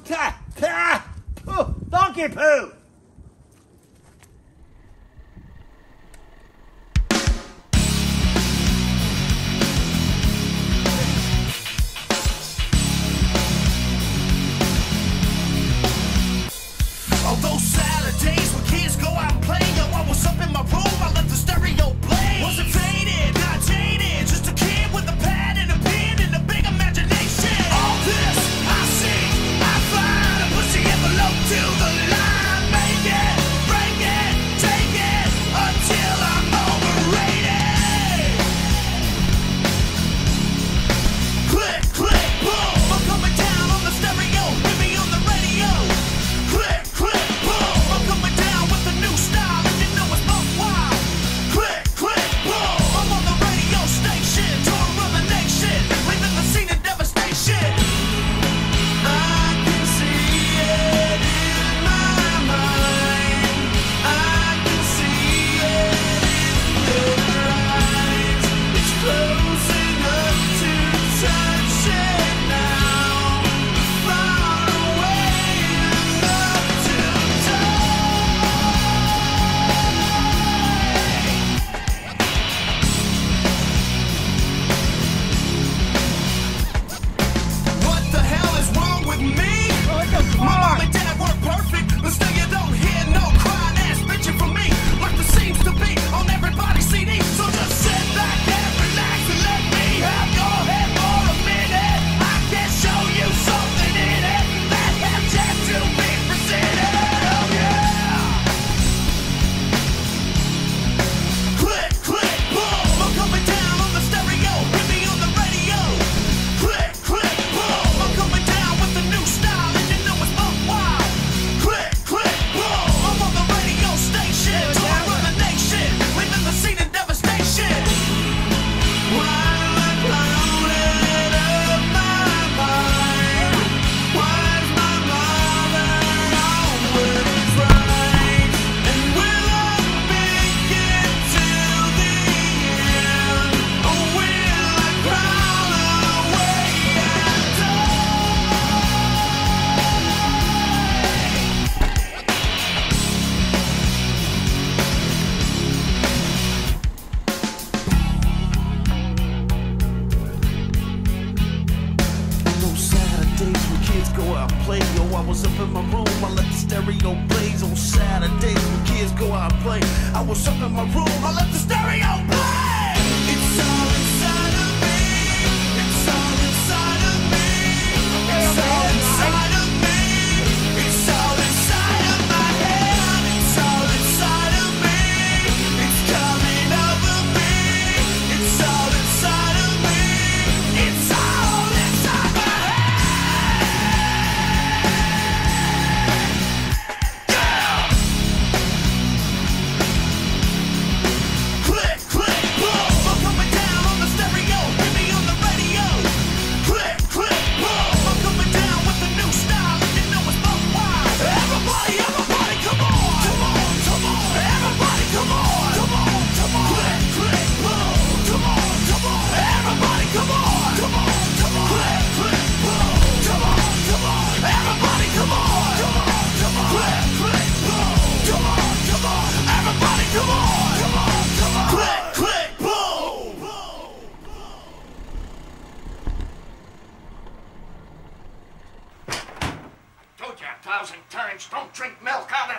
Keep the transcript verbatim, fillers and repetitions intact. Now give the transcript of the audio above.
Ta! Ta! Pooh! Donkey poo! Although Saturdays when kids go out and play, yo, I was up in my room, I let the stereo play. Wasn't faded, not jaded, just a kid with a pad and a pen and a big imagination. All this I sing, I find, I push the envelope to the line. Make it, break it, take it, until I'm overrated. Click, click, boom, I'm coming down on the stereo, hit me on the radio. Click, click, boom, I'm coming down with a new style, and you know it's buck wild. Click, click, boom, I'm on the radio station, tour of the nation, leaving the scene of devastation. I can see it in my mind, I can see it in their eyes. It's close enough to touch it now, far away enough to die. What the hell is wrong with me? My mom and dad were perfect, but still you don't hear no crying ass bitching from me, like there seems to be on everybody's C D. So just sit back and relax and let me have your head for a minute. I can show you something in it that has yet to be presented. Oh yeah! Click, click, boom, I'm coming down on the stereo, hit me on the radio. Click, click, boom, I'm coming down with a new style, and you know it's buck wild. Click, click, boom, I'm on the radio station, tour of the nation, leaving the scene of devastation. While I clouded up my mind, why's my mother always right? And will I make it till the end, or will I crawl away and die? Those Saturdays when kids go out and play, yo, I was up in my room, I let the stereo blaze. On Saturdays when kids go out and play, I was up in my room, I let the stereo play. It's all inside of me, it's all inside of me, it's all inside of me, it's all inside of my head, it's all inside of me, it's coming over me, it's all inside of me, it's all inside my Click, click, boom, I'm coming down on the stereo, hit me on the radio. Click, click, boom, I'm coming down with a new style, and you know it's buck wild. Everybody, everybody, come on, come on, come on. Everybody, come on, come on, come on. Click, click, boom, come on, come on. Everybody, come on, come on, come on. Click, click, boom, come on, come on. Everybody, come on, come on, come on. Click, click, boom, come on, come on. Everybody, come on, come on, come on. Click, click, boom. Told you a thousand times, don't drink milk out